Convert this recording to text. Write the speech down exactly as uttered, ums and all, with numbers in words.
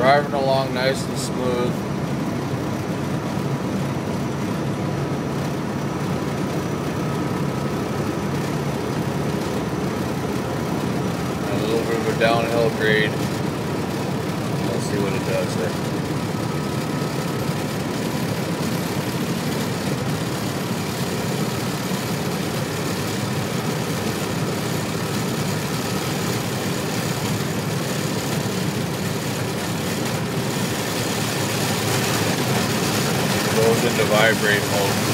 Driving along nice and smooth. A little bit of a downhill grade. Let's see what it does there. Goes into vibrate mode.